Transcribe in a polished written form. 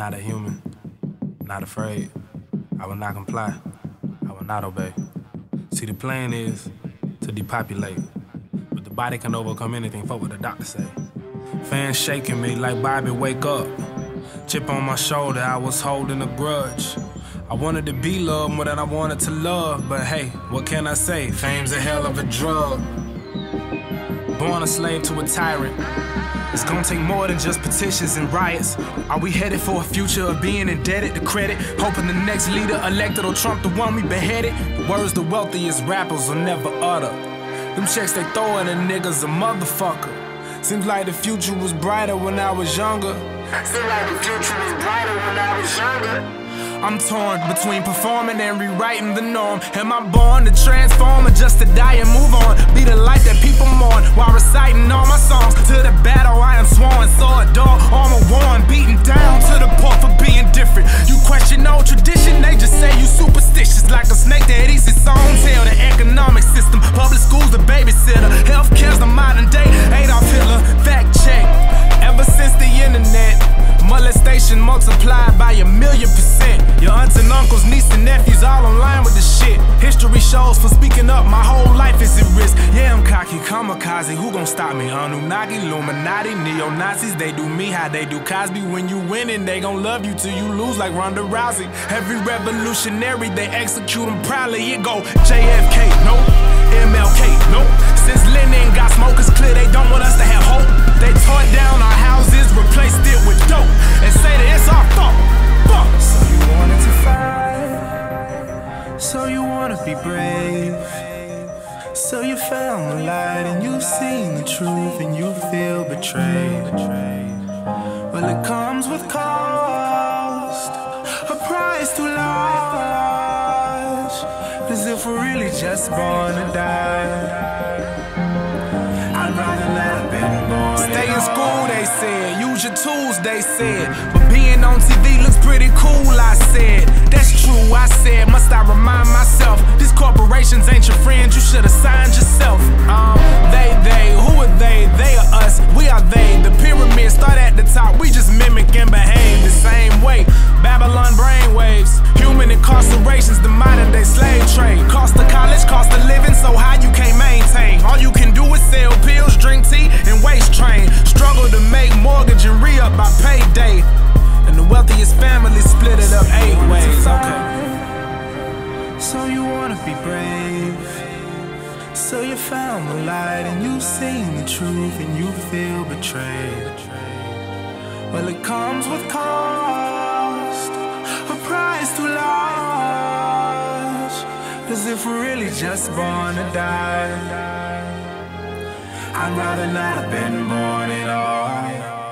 not a human, not afraid. I will not comply, I will not obey. See, the plan is to depopulate, but the body can overcome anything, fuck what the doctor say. Fans shaking me like Bobby, wake up. Chip on my shoulder, I was holding a grudge. I wanted to be loved more than I wanted to love, but hey, what can I say? Fame's a hell of a drug. Born a slave to a tyrant. It's gonna take more than just petitions and riots. Are we headed for a future of being indebted to credit? Hoping the next leader elected will trump the one we beheaded? The words the wealthiest rappers will never utter. Them checks they throw at a nigga's a motherfucker. Seems like the future was brighter when I was younger. Seems like the future was brighter when I was younger. I'm torn between performing and rewriting the norm. Am I born to transform or just to die and move on? Be the light that people mourn while reciting all my songs. To the battle I am sworn, sword, dog, armor worn, beaten down to the point for being different. You question old tradition, they just say you superstitious. Like a snake that eats its own tail. The economic system, public schools the babysitter, healthcare's the modern day Adolf Hitler. Fact check. Ever since the internet, molestation multiplied by 1,000,000%. Your aunts and uncles, nieces and nephews all online with the shit. History shows for speaking up, my whole life is at risk. Yeah, I'm cocky, kamikaze, who gon' stop me? Anunnaki, Illuminati, neo-Nazis, they do me how they do Cosby. When you winning, they gon' love you till you lose like Ronda Rousey. Every revolutionary, they execute them proudly. It go JFK, no, MLK, no. Since Lenin got smoke, it's clear they don't want us to have hope. They tore down our houses, replaced it with dope, and say that it's our fault. Fuck. So you wanted to fight, so you wanna be brave, so you found the light and you've seen the truth and you feel betrayed. Well, it comes with cost, a price too large, as if we're really just born to die. I'd rather not have been born. Stay in school, they said. Use your tools, they said. But being on TV looks pretty cool, I said. That's true, I said. Must I remind myself? These corporations ain't your friends, you should have signed yourself. They, who are they? They are us, we are they. The pyramids start at the top, we just mimic and behave the same way. Babylon brainwaves, human incarcerations, the modern day slave trade. Cost of college, cost of living, so high you can't maintain. All you can do is sell pills, drink tea, and waste train. Struggle to make mortgage and re-up by payday. And the wealthiest families split it up 8 ways, okay. So you wanna be brave, so you found the light and you've seen the truth and you feel betrayed. Well, it comes with cost, a price too large, as if we're really just born to die. I'd rather not have been born at all.